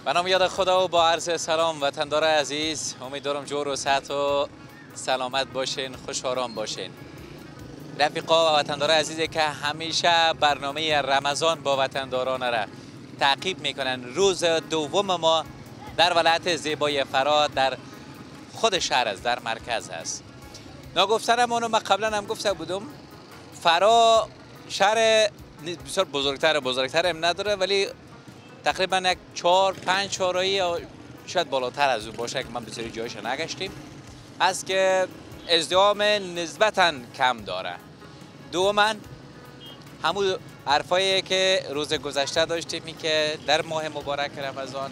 به نام یاد خدا و با عرض سلام وطندار عزیز، امیدوارم جور و صحت و سلامت باشین، خوش آرام باشین. رفیقا و وطندار عزیزی که همیشه برنامه رمضان با وطنداران را تعقیب میکنن، روز دوم ما در ولایت زیبای فرا در خود شهر است، در مرکز است. نگفتنم اونو من قبلا هم گفته بودم، فرا شهر بسیار بزرگتر هم نداره، ولی تقریبا یک 4-5 چهارراه یا شاید بالاتر از اون باشه که من بسیاری جایش نگشتیم، از که ازدحام نسبتا کم داره. دوما همون حرفایی که روز گذشته داشتیم که در ماه مبارک رمضان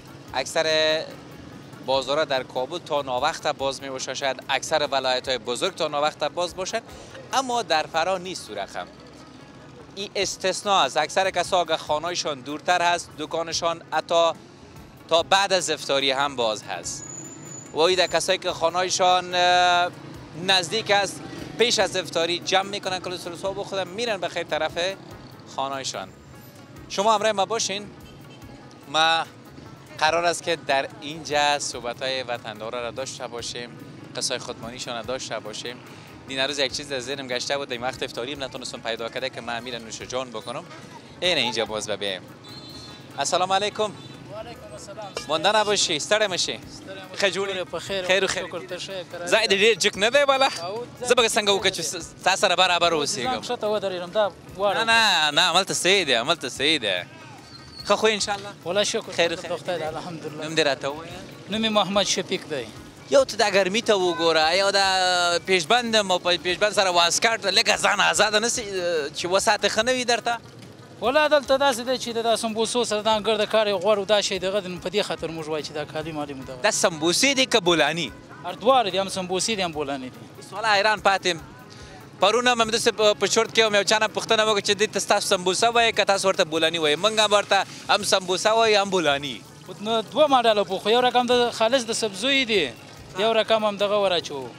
اکثر بازارها در کابل تا ناوقت باز می باشند، شاید اکثر ولایت های بزرگ تا ناوقت باز باشند، اما در فرا نیست رقم. این استثناء است. اکثر کسا که خانه‌شان دورتر هست، دکانشان حتی تا بعد از افطاری هم باز هست. و این کسایی که خانه‌شان نزدیک است، پیش از افطاری جمع میکنن، کل سلسله بخورن، میرن به خیر طرف خانه‌شان. شما همراه ما باشین. ما قرار است که در اینجا صحبت‌های وطندارا را داشته باشیم، قصای خودمانیشان را داشته باشیم. این روز یک چیز در ذهنم گشته بود، این وقت افطاریم نتونستم پیدا کرده که من میرم نوش جان بکنم. اینجا باز ببینیم. السلام علیکم. و علیکم السلام. مانده نباشی، ستړی مشي. خجوړی خیر و خیر. زاید ډیر جک نه دی بالا. زه به څنګه وکړم چې تاسو سره برابر اوسېږم. ځان ښه ته ودرېږم دا واړه. نه عملته صحیح دی، عملته صحیح دی. ښه خو ان شاء الله. والله شکر خیر د خدای الحمدلله. نوم دې راته ووایه. نوم مې محمد شفیق دی. یو ته د ګرمي ته وګوره، یو د پیشبند مو په پیشبند سره واسکټ لکه ځان آزاده نه سي چې وساتې ښه نه وي درته. والله دلته داسې دی چې د سمبوسو سره دا ګرده کار یې غوړ دا شی دغه په دې خاطر موږ وایو چې دا کالي مالي مو دغه. دا سمبوسې دي که بولاني؟ هر دواړه دي، هم سمبوسې دي هم بولاني دي. والله حیران پاتې یم. پرون هم همداسې په چورت کې یو چا نه پوښتنه وکړه چې دې ته ستاسو سمبوسه وایي که تاسو ورته بولاني وایي؟ موږ هم ورته هم سمبوسه وایو هم بولاني. نو دوه ماډله پوخو، یو رقم د خالص د سبزیو دي، یو رقم هم دغه وراچو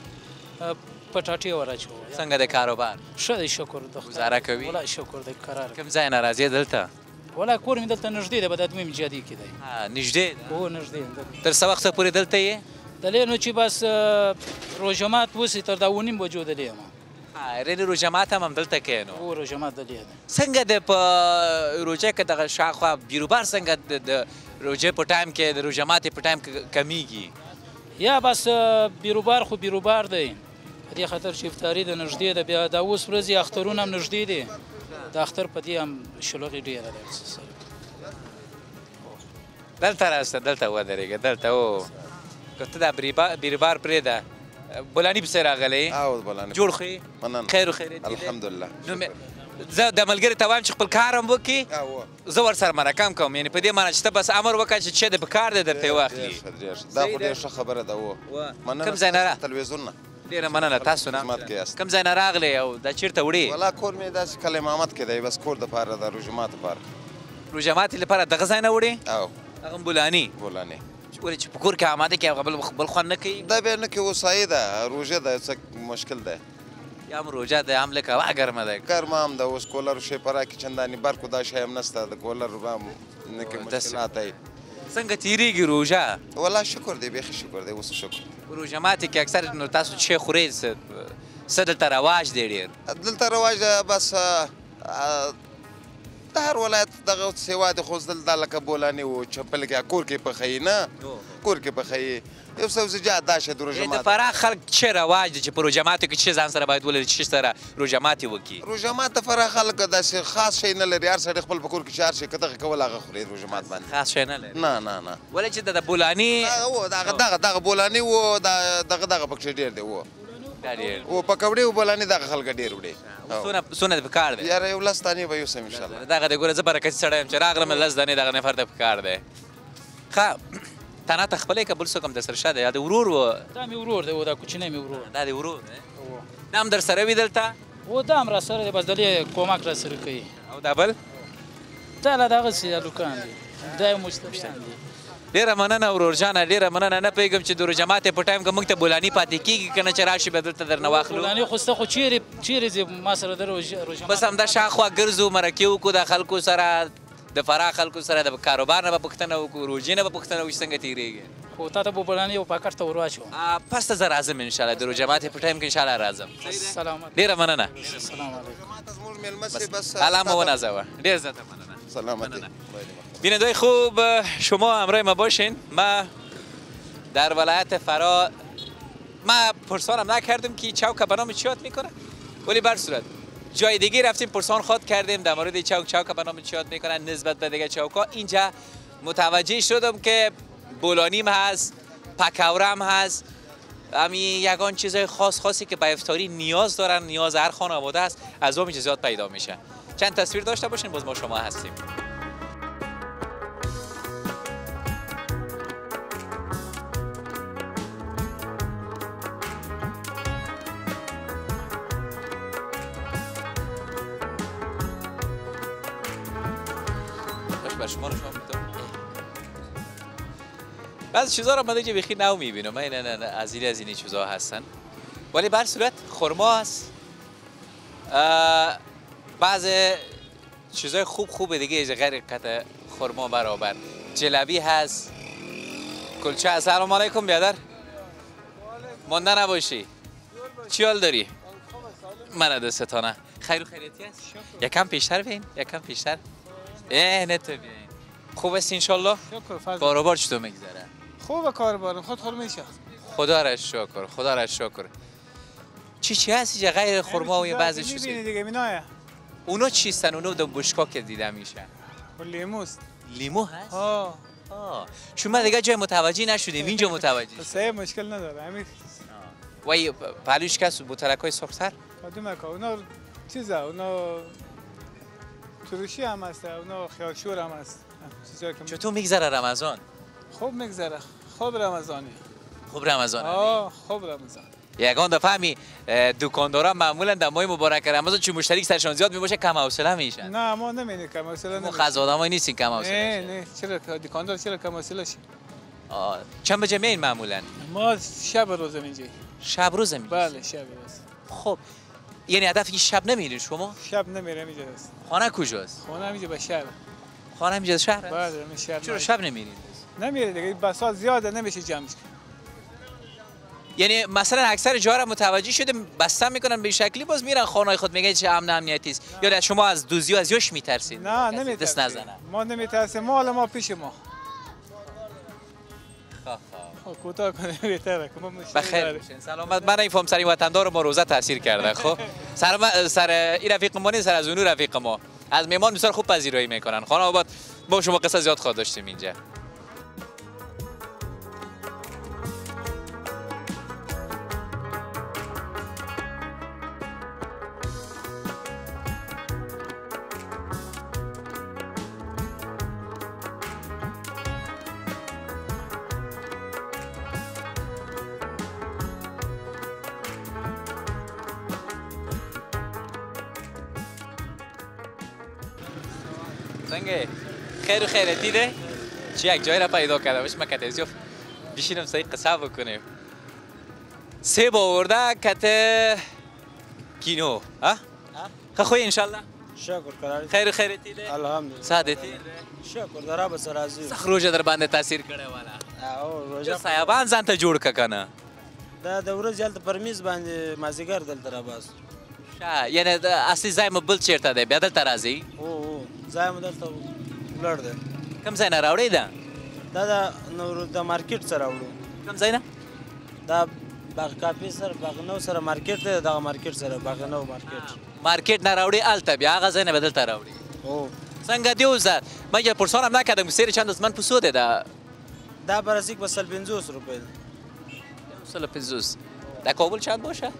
پټاټې وراچو. څنګه د کاروبار؟ ښه دی شکر د خدای. ګزاره کوي؟ والله شکر دی قرار. کوم ځای نه راځې دلته؟ والله کور مې دلته نږدې دی، په دادمې جادي کې دی. نږدې ده؟ هو نږدې دی. تر څه وخته پورې دلته یې؟ دلې نو چې بس روژه مات وسي تر 2:30 بجو دلې یم. یعنې روژه مات هم همدلته کې نو؟ هو روژه مات دلې دی. څنګه د په روژه کې دغه شاوخوا بیروبار څنګه د روژې په ټایم کې د روژه ماتې په ټایم کې کمیږي؟ یا بس بیروبار خو بیروبار دی، په دې خاطر چې افطاري د نږدې ده، بیا دا اوس ورځې اخترونه هم نږدې دي، د اختر په دې هم شلوغې ډېره ده. دلته راسته، دلته ودرېږه، دلته و که ته دا بیروبار پرېږده. بولاني پسې راغلی؟ بولاني. جوړ خو یې؟ مننه. خیر و خیریت دی؟ الحمدلله. زه د ملګري ته وایم چې خپل کار هم وکړي، زه ورسره مرکه کوم، یعنې په دې معنی چې ته بس امر وکړه چې څه د په کار دی درته یې واخلي. دا خو ډېره ښه خبره ده. مننه. کوم ځای نه تلویزیون نه. ډېره مننه. تاسو نه کوم ځای نه راغلی او دا چېرته وړې؟ والله کور مې داسې کلی محمد کې دی، بس کور دپاره د روژه مات دپاره. روژه ماتې لپاره دغه ځای نه وړې؟ او هغه بولاني. ولې چې په کور کې اماده کې هغه بل خوند نه کوي؟ دا بیا نه کوي، اوسایي ده، روژه ده، څه مشکل ده. یا هم روژه ده، هم لکه هوا ګرمه ده. ګرمه هم ده، اوس کولر شی فرا کې چندانې برق و دا شی هم نشته، د کولر نه کې مشکلات دی. څنګه تېرېږي روژه؟ والله شکر دی، بیخي شکر دی، اوس شکر. روژه ماتې کې اکثر نو تاسو چې خورئ څه دلته رواج دی ډېر؟ دلته رواج ده بس د هر ولایت دغه سیوا دی، خو دلته لکه بولاني و چپل کې کور کې پخوي، نه کور کې پخوي، یو سبزیجات دا شی د روژه مات. د فراه خلک څه رواج دی چې په روژه ماتو کې څه ځان سره باید ولري چې سره روژه ماتې وکړي؟ روژه مات د فراه خلک داسې خاص شی نه لري، هر سړی خپل په کور کې چې هر شی که دغه کول هغه خوري روژه مات باندې. خاص شی نه لري؟ نه. ولې چې د بولاني دغه بولاني و دغه پکې ډېر دی و پکوړې و بولاني دغه خلک ډېر وړي. څونه د پکار دی؟ یاره یو 10 دانې به یوسم انشاءالله. دغه دی ګوره زه برکتي سړی یم چې راغلم 10 دانې دغه نفر ته پکار دی. ښه تنها ته خپله یې که بل څوک هم درسره شته یا د ورور و؟ دا مې ورور دی، دا کوچنی مې ورور. دا د ورور دی؟ دا هم در سره وي دلته؟ و دا هم را سره دی، بس دلې کومک را سره کوي. او دا بل؟ دا لا دغسې هلکان دي، دا یې مشتریان دي. ډېره مننه ورور جانه، ډېره مننه. نه پوهېږم چې د روژه ماتې په ټایم کې موږ ته بولاني پاتې کېږي که نه چې راشي به دلته درنه واخلو؟ بولاني خو سته خو چیرې ځې ما سره د روژه بس همدا شاخوا ګرځو، مرکې وکړو د خلکو سره، د فراه خلکو سره د کاروبار نه به پوښتنه وکړو روژې نه به پوښتنه وکړو چې څنګه تېرېږي خو تا ته به بولاني یو پاکټ ته ور واچوم پس ته زه راځم انشاءالله د روژه ماتې په ټایم کې انشاءالله راځم سلامت ډېره مننه السلام علیکم زموږ میلمه صاحب بس الله مو ونازوه ډېر زیاته مننه سلامتی بیننده‌های خوب شما همراه ما باشین ما در ولایت فرا ما پرسانم نکردم که چوک به نام چی یاد میکنه ولی بر صورت جای دیگه رفتیم پرسان خواد کردیم در مورد چوک به نام چی یاد میکنن نسبت به دیگه چوکا اینجا متوجه شدم که بولانیم هست پکورم هست همین یگان چیزای خاصی که به افطاری نیاز دارن نیاز هر خانواده است از اون چیزات پیدا میشه چند تصویر داشته باشین باز ما شما هستیم شما بعضی چیزا رو من دیگه بخی نو میبینم من از این چیزا هستن ولی بر صورت خرما هست بعضی چیزای خوب دیگه غیر قطع خرما برابر جلبی هست کلچه هست سلام علیکم بیادر مانده نباشی چی حال داری؟ من دستانه خیر و خیریتی هست؟ یکم پیشتر بین یکم پیشتر نه تو بیاین خوب است انشالله کاروبار چطور میگذره خوبه کاروبار خود میشه خدا را شکر چی هستی جا غیر خرما و بعضی چیزا میبینی دیگه مینایه اونا چیستن اونا دو بشکا که دیده میشه لیموست لیمو هست شما دیگه جای متوجه نشدیم اینجا متوجه سه مشکل نداره همین وای پلوش کس بوتلکای سرخ‌تر کدومه اونا چیزا اونا تروشی هم هست اونا خیارشور هم هست چطور میگذره رمضان خوب میگذره خوب رمضانی خوب رمضان خوب رمضان یگان دفعه همی دکاندارا معمولا در ماه مبارک رمضان چون مشتری سرشان زیاد میباشه کم حوصله میشن نه ما نمی‌بینیم کم حوصله ما خز آدمایی نیستیم کم حوصله نه چرا دکاندار چرا کم حوصله شیم چند بجه میین معمولا ما شب روز میجی شب روز میجی بله شب روز خب یعنی هدف شب نمیرین شما شب نمیرم اینجا است خانه کجاست خانه اینجا به شهر خانه اینجا شهر بله من شهر چرا شب نمیرین نمیره دیگه بساط زیاده نمیشه جمعش یعنی مثلا اکثر جاها را متوجه شده بستن میکنن به شکلی باز میرن خانه خود میگه چه امن امنیتی است یا شما از دوزی و از یوش میترسید نه نمیترسیم ما نمیترسیم مال ما پیش ما کوتاه کنه بهتره که ما بخیر باشین سلامت من این فهم سر این وطندار ما روزه تاثیر کرده خب سر این رفیق ما نیست سر از اونو رفیق ما از میمان بسیار خوب پذیرایی میکنن خانه آباد با شما قصه زیاد خواه داشتیم اینجا زنگه خیر و خیرتی ده چی یک جای را پیدا کردم ما کتیزیو بشینم سعی قصه بکنیم سه باورده کت کینو ها خوی انشالله شکر کرد خیر و خیرتی ده الحمدلله سعادتی شکر در رب سرازی روزه در بنده تاثیر کرده والا او روزه سایبان ځان ته جوړ کنه دا د ورځ یالته پرمیز باندې مازیګر دلته را باس یعنی اصلي ځای مو بل چیرته دی بیا دلته راځي او ځای مو دلته لړ دی کوم ځای نه راوړی ده دا نور د مارکیټ سره راوړو کوم ځای نه دا باغ کافي سره باغ نو سره مارکیټ دی دغه مارکیټ سره باغ نو مارکیټ نه راوړي الته بیا هغه ځای نه به دلته راوړي او څنګه دی اوسه من یې پرسانم نکردم که سیر چند از من پسو ده دا برسیک به 150 روپیه 150 در کابل چند باشه؟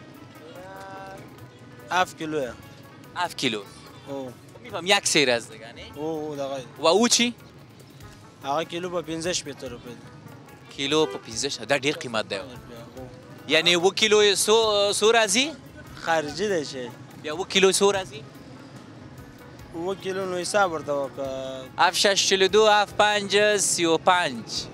7 کیلوه 7 کیلو او میفهم یک سیر از دیگه نه؟ او دغه و او چی؟ هغه کیلو په 15 روپیه کیلو په 15 دا ډیر قیمت دی یعنی و کیلو سو راځي خارجي دی شي بیا و کیلو سو راځي و کیلو نو حساب ورته وکړه 742 75 35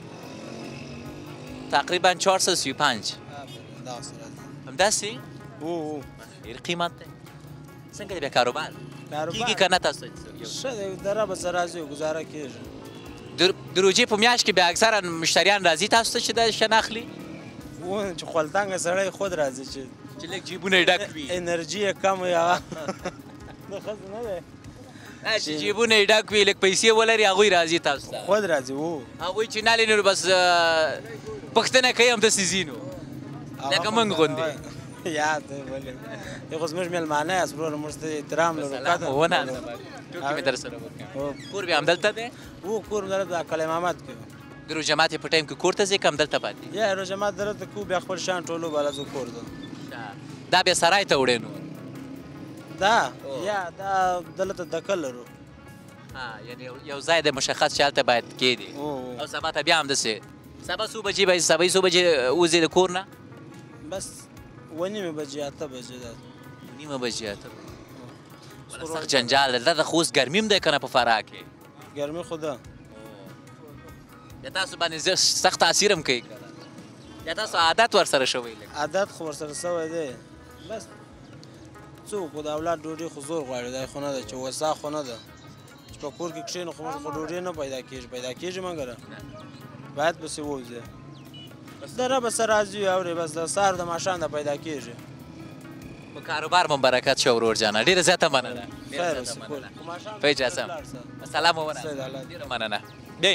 تقریبا 435 دا سره همداسي او ډیر قیمت دی څنګه دی بیا کاروبار کیږي که نه تاسو ښه دی رب سره راځي ګزاره کېږي د روجې په میاشت کې بیا اکثرا مشتریان راځي تاسو ته چې د شن اخلي چې خولتنګه سړی خود راځي چې لږ جیبونه یې ډک وي انرژي یې کم وي هغه د ښځو نه دی چې جیبونه یې ډک وي لږ پیسې ولري هغوی راځي تاسو ته خود راځي و هغوی چې نه لري نو بس پوښتنه کوي همداسې ځي نو لکه موږ غوندې یاد دی ولې خو زموږ مېلمانه یاست وروره موږ ته احترام لرو سلام ونه ټوکې مې در سره وکړم کور بیا همدلته دی و کور مې دلته کلی محمد کې د روژه ماتې په ټایم کې کور ته ځې که همدلته پاتې یا روژه مات دلته کوو بیا خپل شیان ټولو بالا زه کور ته دا بیا سرای ته وړې نو دا یا دا دلته دکه لرو یعنی یو ځای د مشخص چې هلته باید کېدي او سبا ته بیا همداسې سبا څو بجې به سبا څو بجې وځې د کور نه بس 9 بجې 8 بجې دا 9 بجې 8 سخت جنجال دی دا خو اوس ګرمي هم دی که نه په فراه کې ګرمي خو ده یا تاسو باندې سخت تاثیر هم کوي یا تاسو عادت ورسره شوی عادت خو ورسره شوی دی بس څوک د اولاد ډوډۍ خو زور غواړي دا خو نه ده چې وسا خو نه ده چې په کور کې کښېنو خو موږ خو ډوډۍ نه پیدا کېږي مګر باید پسې ووځې د ربه سره راځي اورې بس د سهار د ماښام د پیدا کېږي په کاروبار مو برکت شه ورور جانه ډېره زیاته مننه خیر اوسې کور په اجازه سلام ومنه ډېره مننه بین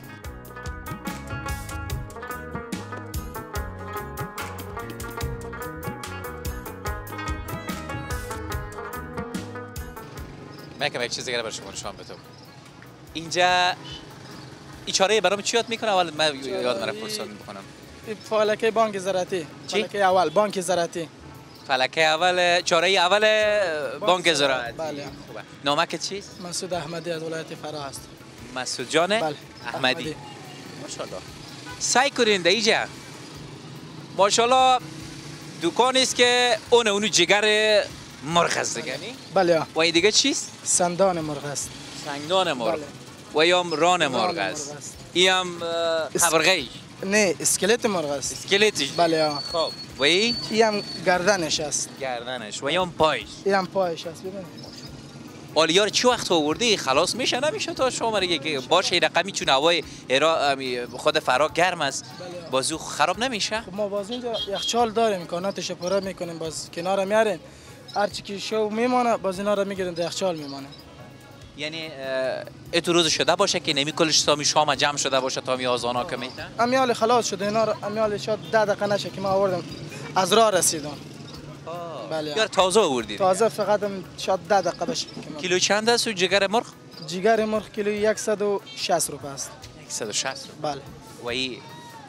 من که یک چیز دیگه برای شما نشان بدم اینجا ایچاره برام چی یاد میکنه اول من یاد من پرسان میکنم فلکه بانک زراعتی فلکه اول بانک زراعتی فلکه اول چاره اول بانک زراعتی بله خوبه نامک چیست مسعود احمدی از ولایت فراه است مسعود جان بله احمدی ماشاءالله سعی کنین در اینجا ماشاءالله دکانی است که اونو جگر مرغ است دیگه بله و این دیگه چیست سندان مرغ است سنگدان مرغ و یا ران مرغ است این هم قبرغه نه اسکلت مرغ است اسکلتش بله خب و این هم گردنش است گردنش و یا هم پایش این هم پایش است ببینید آلیار چی وقت آوردی خلاص میشه نمیشه تا شما میگه که باشه رقمی چون هوای خود فرا گرم است بازو خراب نمیشه خب ما باز اینجا یخچال داریم امکاناتش پره میکنیم باز کنار میاریم هر چی که شو میمونه باز اینا رو میگیرن در یخچال میمونه یعنی اتو روز شده باشه که نمی کلش تا می شام جمع شده باشه تا می آزانا که میتن امیال خلاص شده اینا رو امیال شاید 10 دقیقه نشه که ما آوردم از راه رسیدم بله یار تازه آوردید تازه فقط شاید 10 دقیقه بشه کیلو چند است و جگر مرغ جگر مرغ کیلو 160 روپیه است 160 بله و این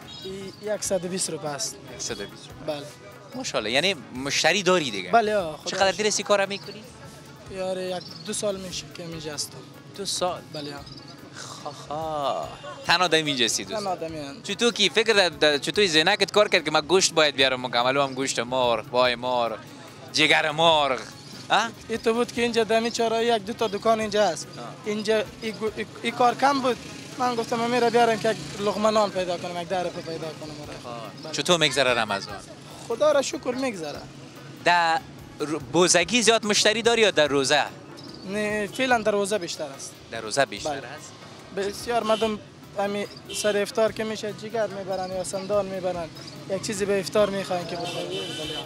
120 روپیه است 120 بله ماشاءالله یعنی مشتری داری دیگه بله چقدر دیر سی کارا میکنی یار 2 سال میشه که اینجا هستم 2 سال بله خا تن آدم اینجا سی تن آدمی چطور کی فکر چطور ذهنت کار کرد که من گوشت باید بیارم مکمل هم گوشت مرغ پای مرغ جگر مرغ این تو بود که اینجا دمی چهارراه 1-2 تا دکان اینجا هست اینجا این کار کم بود من گفتم من میرم بیارم که لقمه نان پیدا کنم 10 روپیه پیدا کنم چطور میگذره رمضان خدا را شکر میگذره در بوزگی زیاد مشتری داری یا در روزه نه فعلا در روزه بیشتر است در روزه بیشتر است بسیار مردم همین سر افطار که میشه جگر میبرن یا سندان میبرن یک چیزی به افطار میخواین که بخورید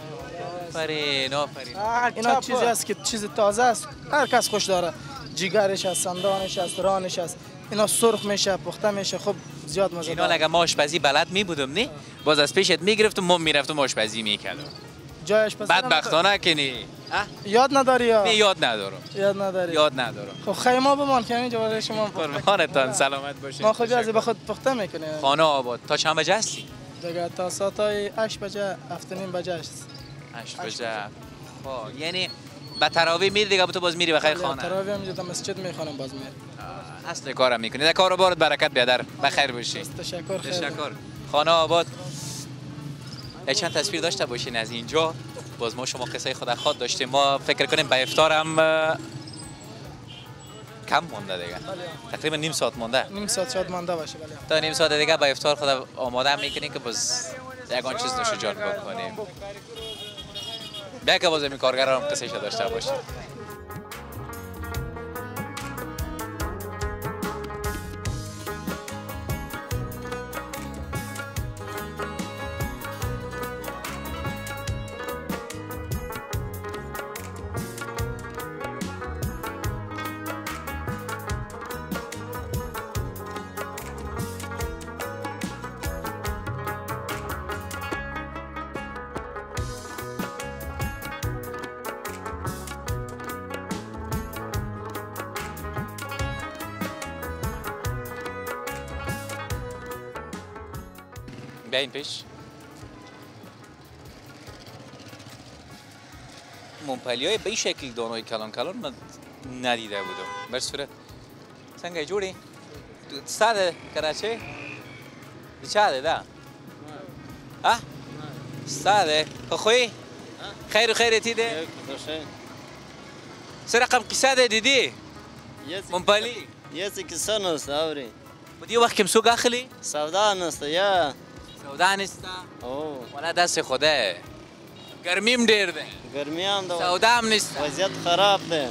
آفرین آفرین اینا چیزی است که چیز تازه است هر کس خوش داره جگرش است سندانش است رانش است اینا سرخ میشه پخته میشه خب زیاد مزه اینا اگه ما آشپزی بلد می بودم نه باز از پیشت میگرفتم ما میرفتم آشپزی میکردم جایش پس بدبختانه که نی یاد نداری یا نه یاد ندارم یاد ندارم خب خیمه بمان که اینجا برای شما قربانتان سلامت باشید ما خود از به خود پخته میکنیم خانه آباد تا چند بجه هستی دیگه تا ساعت 8 بجه 7:30 بجه است 8 بجه خب یعنی با تراویح میری دیگه تو باز میری بخیر خانه تراویح هم در مسجد میخوانم باز میری اصل کارم میکنی در کاروبارت برکت بیادر بخیر باشی تشکر خانه آباد چند تصویر داشته باشین از اینجا باز ما شما قصه خدا خواد داشتیم ما فکر کنیم به افطار هم کم مونده دیگه تقریبا نیم ساعت مونده نیم ساعت شاید مونده باشه بله تا نیم ساعت دیگه به افطار خدا آماده میکنیم که باز یگان چیز نوش جان بکنیم بیا که باز این کارگران هم قصه داشته باشیم بیاین پیش. مونپلی های به این شکل دانای کلان کلان من ندیده بودم. بر صورت څنګه جوړي؟ ساده کراچی؟ د چا دی دا؟ ها؟ ستا دی؟ ښه خوی؟ خیر و خیرتي دی؟ څه رقم قصه دی د دې؟ مونپلي؟ یسې کیسه نسته اورې. په دې وخت کې هم څوک اخلي؟ سودا نسته یا سودا نسته؟ او والا داسې خو دی. ګرمي هم ډېر دی. ګرمي هم ده. سودا هم نسته. وضعیت خراب دی.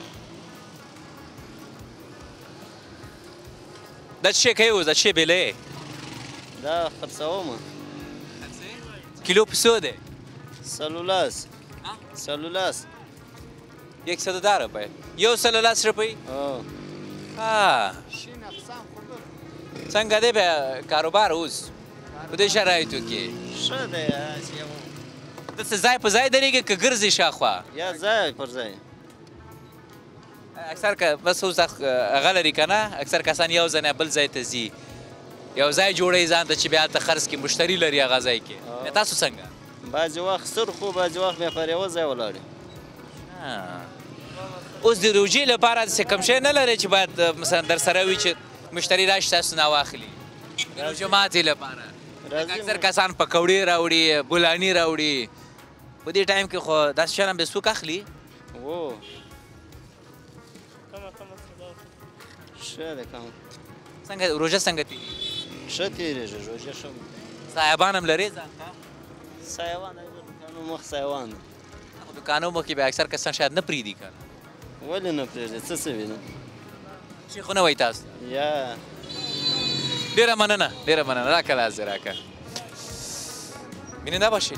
دا څه شی کوې اوس؟ دا څه شی بیلې؟ دا خرڅومه. کیلو په څو دی؟ سلولاس. سلولاس. 110 روپۍ. یو 110 روپۍ؟ څنګه دی بیا کاروبار اوس په دې شرایطو کې؟ ښه دی. داسې ځای په ځای درېږي که ګرځې شاوخوا؟ یا ځای پر ځای. اکثر که بس اوس هغه لري که نه اکثر کسان یو ځای نه بل ځای ته ځي یو ځای جوړوي ځان ته چې بیا هلته خرڅ کړي مشتري لري هغه ځای کې تاسو څنګه؟ بعضې وخت سر خو بعضې وخت بیا پر یوه ځای ولاړ اوس د روژې لپاره داسې کوم شی نه لرئ چې باید مثلا در سره وي چې مشتري راشي تاسو نه واخلي د روژې ماتې لپاره اکثر کسان پکوړې راوړي بولاني راوړي په دې ټایم کې خو داسې شیان هم بیا څوک اخلي؟ و ښه دی کم څنګه روژه څنګه تېرېږي؟ ښه تېرېږي روژه ښه صاحبان هم لرې ځان ته؟ صاحبان د دوکانو مخ صاحبان دي. دوکانو مخ کې بیا اکثر کسان شاید نه پرېږدي که نه؟ ولې نه پرېږدي څه څه وینم شي خو نه وایي تاسو یا ډېره مننه ډېره مننه راکړه لاس دې راکړه بیننده باشید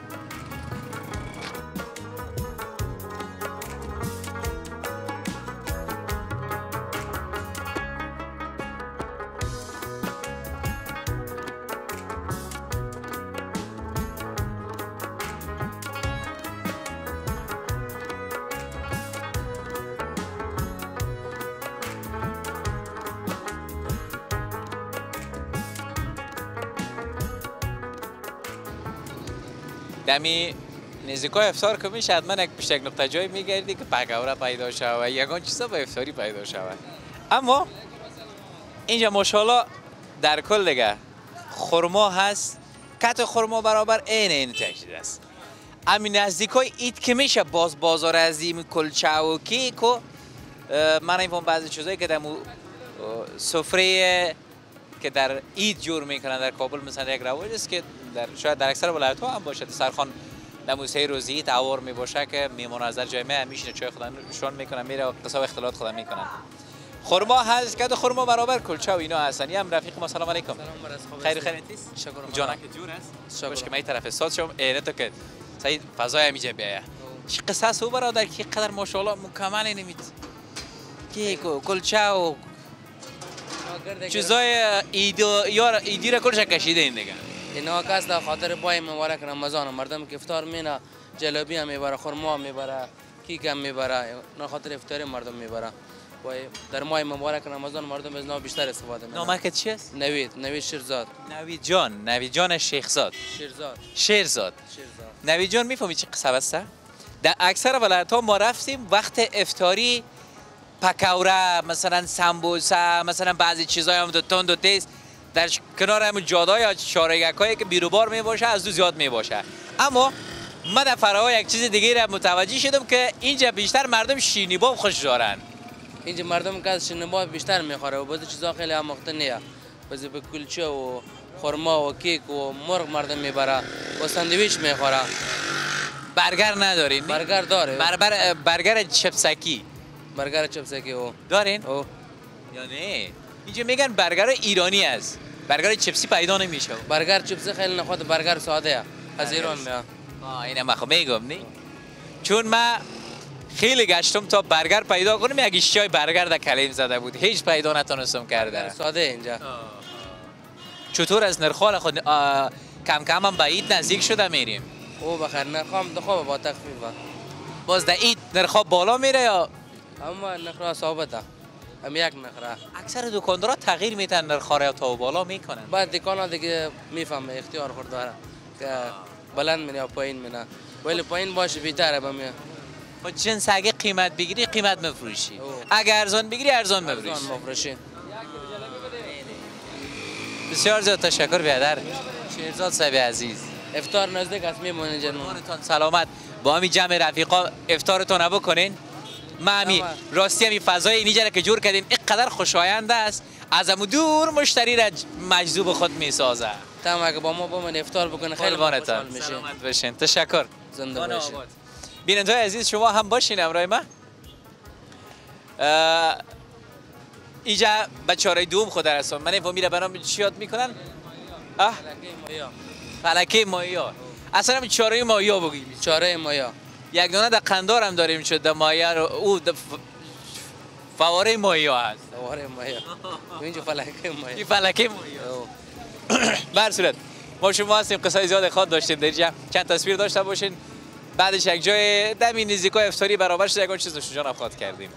دمی نزدیکای افطار که میشه حتما یک نقطه جایی میگردی که پکوره پیدا شود یگان چیزا به افطاری پیدا شود اما اینجا ماشاءالله در کل دیگه خرما هست کت خرما برابر این تجدید است همین نزدیکای اید که میشه بازار از این کلچه و کیک و من این بعضی چیزایی که در سفره که در عید جور میکنن در کابل مثلا یک رواج است که شاید در اکثر ولایت ها هم باشه سرخوان نموسه روزی تعور می باشه که میمون از در جامعه میشینه چای خودشون میکنن میره و قصه و اختلاط خودم میکنن خرما هست که خرما برابر کلچه و اینا هستن هم رفیق ما سلام علیکم خیر خیرتیست شکر جانک جور است باشه که من طرف استاد شم اینه تو که سعید فضای میجه بیایا چه قصه است او برادر که قدر ماشاءالله مکمل نمید کیک و کلچه و چیزای ایدی را کلش کشیده این دیگه اینا کس در خاطر پای مبارک رمضان مردم که افطار مینه جلبی هم میبره خرما هم میبره کیک هم میبره نه خاطر افطاری مردم میبره و در ماه مبارک رمضان مردم از نام بیشتر استفاده میکنن نامک چی است؟ نوید شیرزاد نوید جان شیخزاد شیرزاد نوید جان میفهمی چه قصه است؟ در اکثر ولایت ها ما رفتیم وقت افطاری پکوره مثلا سمبوسه مثلا بعضی چیزای هم تند و تیز در کنار همون جاده‌ها یا چارگکایی که بیروبار می باشه از دو زیاد می باشه اما من در فرای یک چیز دیگه را متوجه شدم که اینجا بیشتر مردم شیرینی‌باب خوش دارن اینجا مردم که از شیرینی‌باب بیشتر میخوره و بعضی چیزا خیلی هم مختنیه بعضی به کلچه و خرما و کیک و مرغ مردم میبره و ساندویچ میخوره برگر ندارین؟ برگر داره برگر چپسکی برگر چپسکی او دارین؟ او یا نه اینجا میگن برگر ایرانی است برگر چپسی پیدا نمیشه برگر چپسی خیلی نخواد برگر ساده از ایران میاد اینه من خب میگم نه چون من خیلی گشتم تا برگر پیدا کنم یک اشیای برگر در کلیم زده بود هیچ پیدا نتونستم کرده ساده اینجا چطور از نرخال خود کم کم هم به عید نزدیک شده میریم او بخیر نرخام دخواه با تخفیف باز در عید نرخ بالا میره یا اما نرخ ثابته هم یک نخره. اکثر دکاندارا تغییر میتن نرخ‌ها تا بالا میکنن. بعد دکانا دیگه میفهمه اختیار خود داره که بلند میره یا پایین میره. ولی پایین باشه بهتره بمیه. خب جنس اگه قیمت بگیری قیمت مفروشی. اگه ارزان بگیری ارزان مفروشی. بسیار زیاد تشکر برادر. شیرزاد صاحب عزیز. افطار نزدیک است میمونه جنون. سلامت. با همین جمع رفیقا افطارتون بکنین. ما همین راستی همین فضای اینجا که جور کردین اینقدر خوشایند است از امو دور مشتری را مجذوب خود میسازه. تمام اگه با ما بمون افطار بکنه خیلی خوشحال میشه. سلامت باشین. تشکر. زنده باشین. بیننده‌های عزیز شما هم باشین همراه ما. اینجا بچه‌های دوم خود هستن. من فهمیدم برام چی یاد میکنن؟ فلکه مایا. اصلا همین چاره مایا بگیم. چاره مایا. یک دونه در قندار هم داریم شد در مایا رو او فواره مایا هست. فواره مایا. اینجا فلکه مایا. این فلکه مایا. بر صورت ما شما هستیم قصه زیاد خاط داشتیم در اینجا چند تصویر داشته باشین بعدش یک جای دمی نزدیکای افطاری برابر شد یکان چیز نوشجان خاط کردیم.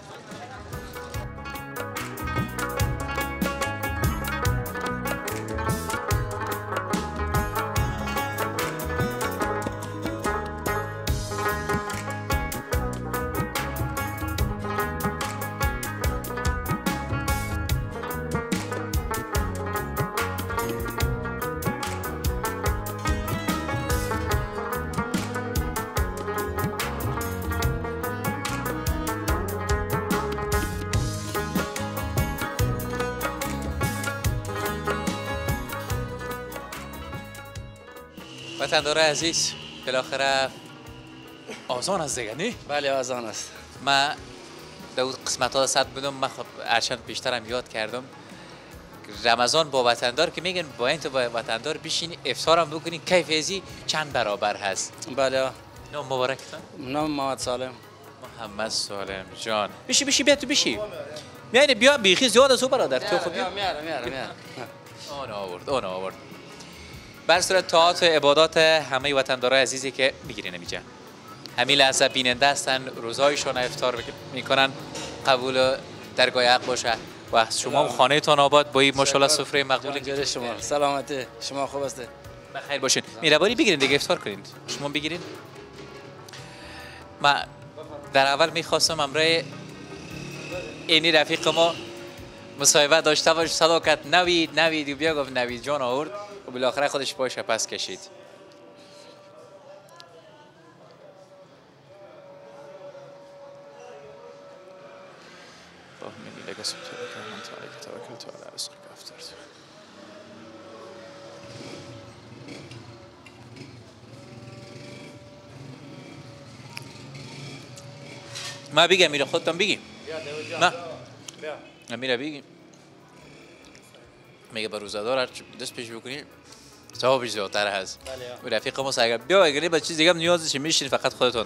وطندارای عزیز بالاخره آزان است دیگه نه؟ بله آزان است. من در قسمت ها صد بودم من خب هرچند بیشترم یاد کردم رمضان با وطندار که میگن با این تو با وطندار بشینی افطارم بکنی کیفیزی چند برابر هست. بله. نام مبارکتان؟ نام محمد سالم. محمد سالم جان. بشی بیا تو بشی. میای بیا بیخی زیاد از او برادر تو خب بیا. میارم. آن آورد. بر صورت طاعات و عبادات همه وطندارای عزیزی که میگیرین اینجا همین لحظه بیننده هستن روزایشون افطار میکنن قبول درگاه حق باشه و شما خانه تان آباد با این ماشاءالله سفره مقبول شما سلامتی شما خوب است بخیر باشین میرباری بگیرین دیگه افطار کنین شما بگیرین ما در اول میخواستم امرای اینی رفیق ما مصاحبه داشته باش صدا کرد نوید و بیا گفت نوید جان آورد و بالاخره خودش پایش پس کشید. ما بگم میره خودتان بگیم نه میره بگیم میگه با روزادار دست پیش بکنی ثوابش زیادتر هست. رفیق ما سعی بیا اگه به چیز دیگه نیازش میشین فقط خودتون.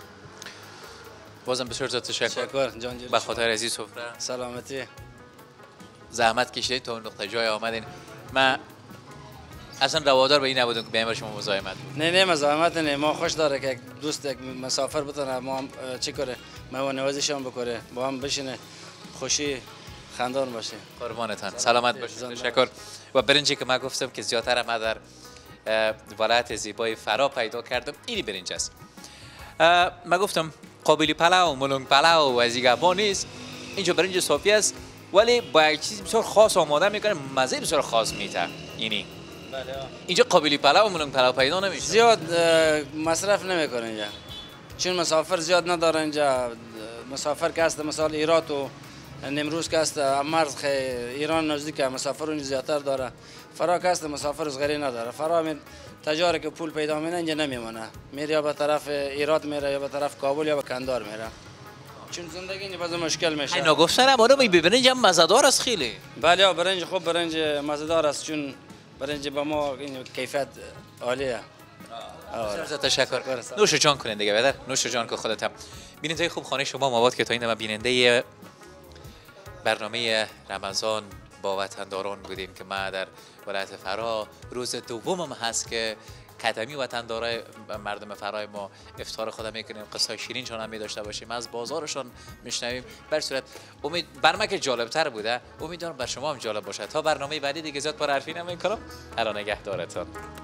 بازم بسیار زیاد تشکر جان به خاطر عزیز سفره سلامتی زحمت کشیدید تا اون نقطه جای آمدین. من اصلا روادار به این نبودم که بیایم شما مزاحمت. نه مزاحمت نه ما خوش داره که دوست یک مسافر بتونه ما هم چی کنه مهمان نوازیشون بکنه با هم بشینه خوشی خندان باشه. قربانتان سلامت باشید تشکر. و برنجی که من گفتم که زیادتر ما در ولایت زیبای فرا پیدا کردم اینی برنج است. من گفتم قابلی پلاو ملنگ پلاو و ازیگابا نیست اینجا برنج صافی است ولی با یک چیز بسیار خاص آماده میکنه مزه بسیار خاص میده اینی. اینجا قابلی پلاو و ملنگ پلاو پیدا نمیشه زیاد مصرف نمیکنه اینجا چون مسافر زیاد نداره اینجا مسافر که هست مثلا ایرات و نمروز که هست مرز ایران نزدیک مسافر اونجا زیادتر داره فرا که هست مسافر صغیری نداره فرا همین تجاری که پول پیدا میکنه اینجا نمیمونه میره یا به طرف ایرات میره یا به طرف کابل یا به کندار میره چون زندگی اینجا باز مشکل میشه. اینا گفتن بالا برنج هم مزه‌دار است خیلی. بله برنج خوب برنج مزه‌دار است چون برنج با ما این کیفیت عالیه. تشکر. نوش جان کنین دیگه بدر نوش جان که خودت هم بیننده خوب خانه شما مواد که تا این ما بیننده برنامه رمضان با وطنداران بودیم که ما در ولایت فرا روز دومم هست که کتمی وطندارای مردم فرای ما افطار خود میکنیم، قصه شیرینشان هم داشته باشیم، از بازارشان میشنویم. بر صورت امید بر من که جالبتر بوده، امیدوارم بر شما هم جالب باشه. تا برنامه بعدی دیگه زیاد پر حرفی نمیکنم. خدا نگهدارتان.